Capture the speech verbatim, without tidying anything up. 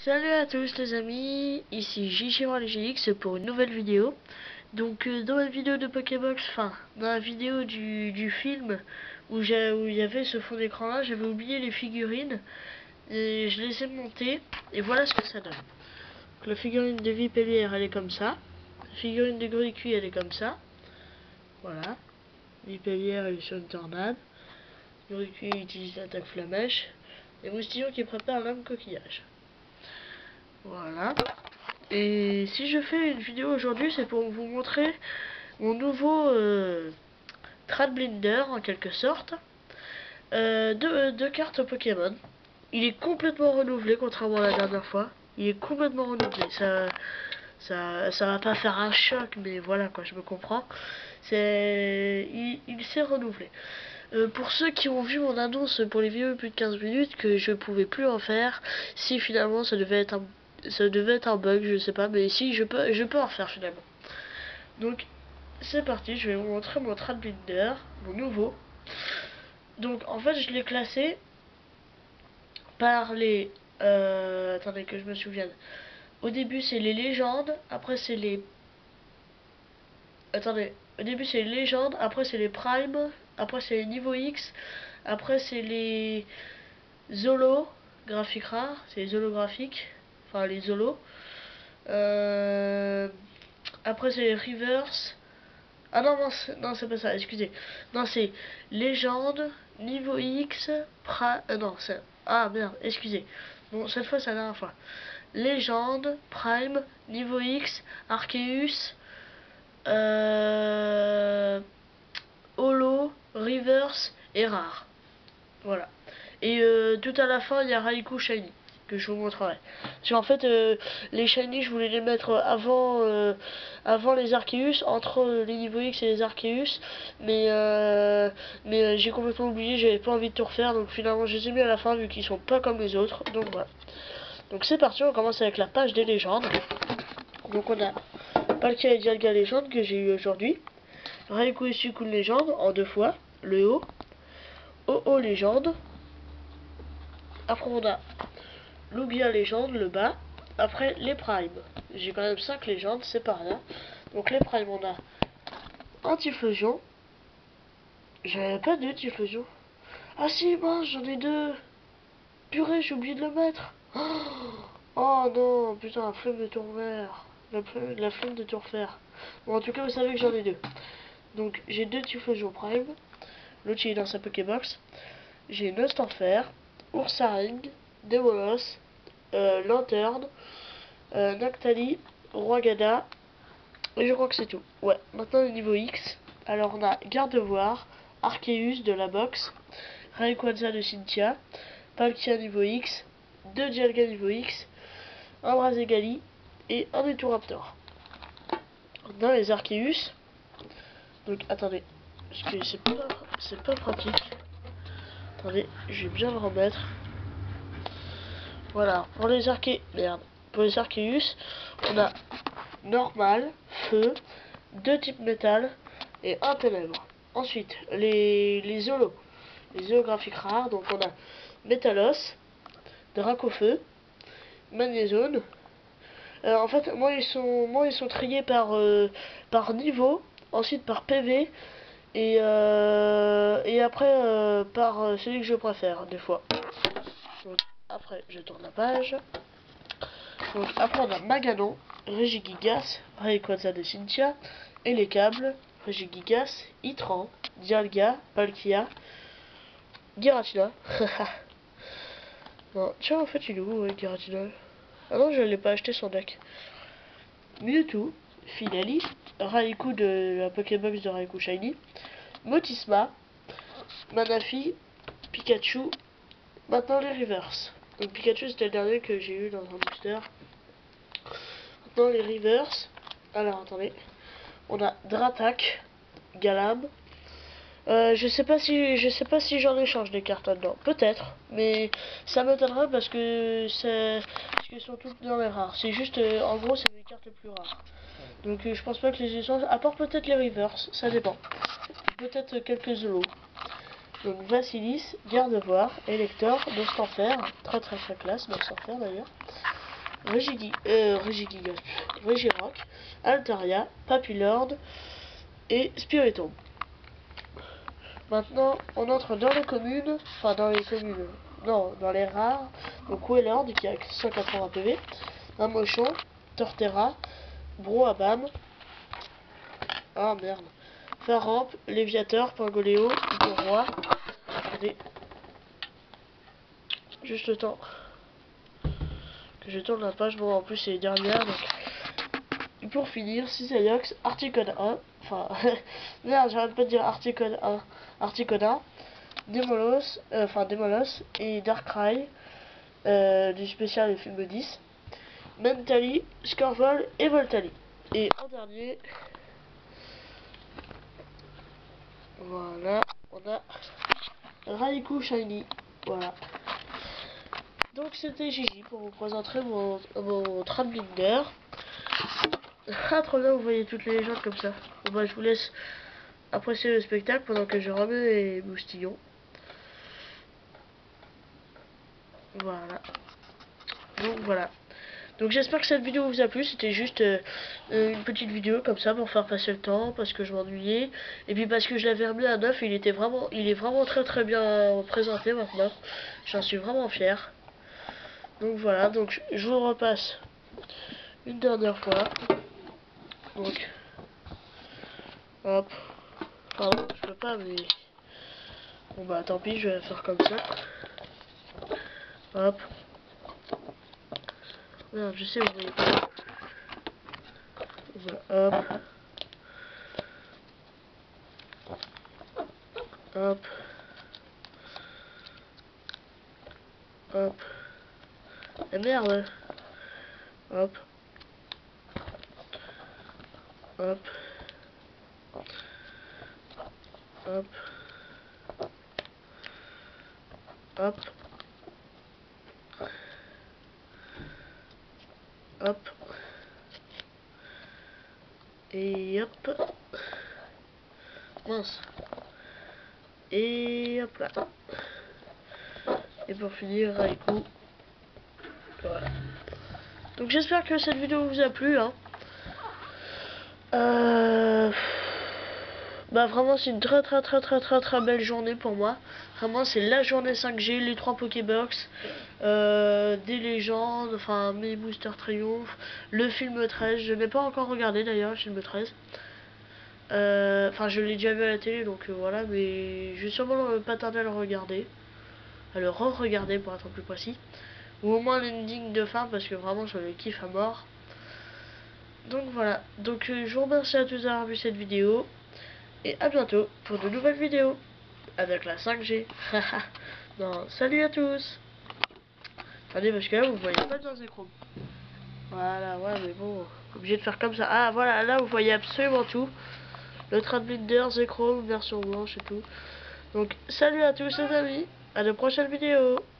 Salut à tous les amis, ici J G L G X pour une nouvelle vidéo. Donc euh, dans la vidéo de Pokébox, enfin dans la vidéo du, du film où il y avait ce fond d'écran là, j'avais oublié les figurines et je les ai montées et voilà ce que ça donne. Donc, la figurine de Vipellière elle est comme ça, la figurine de Gricui elle est comme ça, voilà. Vipellière elle est sur une tornade, Gricui utilise l'attaque flamèche et Moustillon qui prépare l'âme coquillage. Voilà. Et si je fais une vidéo aujourd'hui, c'est pour vous montrer mon nouveau euh, Trad Blinder en quelque sorte euh, de, de cartes Pokémon. Il est complètement renouvelé contrairement à la dernière fois. Il est complètement renouvelé. Ça, ça, ça va pas faire un choc, mais voilà quoi, je me comprends. C'est, il, il s'est renouvelé. Euh, pour ceux qui ont vu mon annonce pour les vidéos de plus de quinze minutes que je pouvais plus en faire, si finalement ça devait être un ça devait être un bug, je sais pas, mais si je peux je peux en faire finalement. Donc c'est parti, je vais vous montrer mon Trad Blinder, mon nouveau. Donc en fait je l'ai classé par les euh, attendez que je me souvienne. Au début c'est les légendes, après c'est les attendez, au début c'est les légendes, après c'est les primes, après c'est les niveau X, après c'est les Zolo graphiques rares, c'est les holographiques, enfin les Zolo. Euh, après c'est les reverse. Ah non non non c'est pas ça, excusez. Non c'est légende, niveau X, pra... Euh, non c'est ah merde, excusez. Bon cette fois c'est la dernière fois. Légende, prime, niveau X, Arceus, euh, holo, reverse et rare. Voilà. Et euh, tout à la fin il y a Raikou Shiny que je vous montrerai. Parce qu'en fait euh, les Shiny je voulais les mettre avant euh, avant les Arceus, entre les niveaux X et les Arceus, mais euh, mais euh, j'ai complètement oublié, j'avais pas envie de tout refaire, donc finalement je les ai mis à la fin vu qu'ils sont pas comme les autres. Donc voilà. Donc c'est parti, on commence avec la page des légendes. Donc on a Palkia et Dialga légende que j'ai eu aujourd'hui, Raikou et Suicune légende en deux fois, le haut, Oh-Oh légende. Après on a Lugia légende, le bas. Après les primes. J'ai quand même cinq légendes, c'est pas rien. Donc les primes, on a un Typhlosion. J'avais pas deux Typhlosion. Ah si, mince, j'en ai deux. Purée, j'ai oublié de le mettre. Oh non, putain, la flemme de tout refaire. La, la flemme de tout refaire. Bon, en tout cas, vous savez que j'en ai deux. Donc j'ai deux Typhlosion prime. L'autre il est dans sa Pokébox. J'ai Nostenfer, Ursaring, Demolos, euh, Lanterne, euh, Noctali, Roigada, et je crois que c'est tout. Ouais, maintenant le niveau X. Alors on a Gardevoir, Arceus de la box, Rayquaza de Cynthia, Palkia niveau X, deux Dialga niveau X, un Brazegali et un Eturaptor. Dans les Arceus, donc attendez, parce que c'est pas, c'est pas pratique. Attendez, je vais bien le remettre. Voilà, pour les Arceus, merde, pour les Arceus, on a normal, feu, deux types métal et un ténèbre. Ensuite, les, les holos, les holographiques rares, donc on a Métalos, Dracofeu, Magnézone. Euh, en fait, moi ils sont, moi ils sont triés par euh, par niveau, ensuite par P V et euh, et après euh, par euh, celui que je préfère des fois. Donc, après, je tourne la page. Donc après on a Maganon, Regigigas, Rayquaza de Cynthia, et les câbles, Regigigas, Itran, Dialga, Palkia, Giratina. Non, tiens en fait il est où ouais, Giratina? Ah non je l'ai pas acheté son deck. Mewtwo, Finali, Raikou de la Pokébox de Raikou Shiny, Motisma, Manafi, Pikachu, maintenant les reverse. Donc Pikachu c'était le dernier que j'ai eu dans un booster. Dans les reverse, alors attendez, on a Dratak, Galam. Euh, je sais pas si je sais pas si j'en échange des cartes là-dedans, peut-être, mais ça m'étonnerait parce que c'est parce qu'elles sont toutes dans les rares. C'est juste, euh, en gros, c'est les cartes les plus rares. Donc euh, je pense pas que les échanges, à part peut-être les reverse, ça dépend. Peut-être quelques zolos. Donc Vassilis, Gardevoir, Elector, Nostenfer, très très très classe, Nostenfer d'ailleurs. Regigi, euh, Regigigas, Regirock, Altaria, Papillord et Spiritomb. Maintenant, on entre dans les communes, enfin dans les communes, non, dans les rares. Donc Wailord qui a cent quatre-vingts P V, Amochon, Torterra, Brouhaban, ah merde, Faramp, Léviateur, Pangoleo, Roi. Attendez, juste le temps que je tourne la page. Bon, en plus c'est les dernières, donc. Et pour finir, Cisaillox, Articon un, enfin, merde, j'arrête pas de dire Articon un, Articona, Demolos, euh, enfin Demolos et Darkrai, euh, du spécial du film dix, Mentally, Scorvol et Voltally. Et en dernier, voilà, on a Raikou Shiny, voilà. Donc c'était Gigi pour vous présenter mon, mon Tramblinder. Ah trop bien, vous voyez toutes les légendes comme ça. Bon bah je vous laisse apprécier le spectacle pendant que je remets les moustillons. Voilà. Donc voilà. Donc j'espère que cette vidéo vous a plu. C'était juste euh, une petite vidéo comme ça pour faire passer le temps parce que je m'ennuyais. Et puis parce que je l'avais remis à neuf, il était vraiment, il est vraiment très très bien présenté maintenant. J'en suis vraiment fier. Donc voilà, donc je vous repasse une dernière fois. Donc hop. Pardon, je peux pas mais. Bon bah tant pis, je vais faire comme ça. Hop. Merde, je sais, vous voyez pas. Voilà, hop. Hop. Hop. Et merde. Hop. Hop. Hop. Hop. Hop. Et hop. Mince. Et hop là. Et pour finir, Raikou. Voilà. Donc j'espère que cette vidéo vous a plu. Hein. Euh... Bah vraiment c'est une très très très très très très belle journée pour moi. Vraiment c'est la journée cinq G, les trois Pokébox, euh, des légendes, enfin mes boosters triomphe, le film treize, je n'ai pas encore regardé d'ailleurs le film treize. Euh, enfin je l'ai déjà vu à la télé donc euh, voilà, mais je vais sûrement euh, pas tarder à le regarder. À le re-regarder pour être plus précis. Ou au moins l'ending de fin parce que vraiment je le kiffe à mort. Donc voilà, donc euh, je vous remercie à tous d'avoir vu cette vidéo. Et à bientôt pour de nouvelles vidéos avec la cinq G. Non, salut à tous. Attendez parce que là vous voyez pas bien Zekrom. Voilà, ouais mais bon, obligé de faire comme ça. Ah voilà, là vous voyez absolument tout. Le Tramblinder, Zekrom, version blanche et tout. Donc salut à tous les amis, à de prochaines vidéos.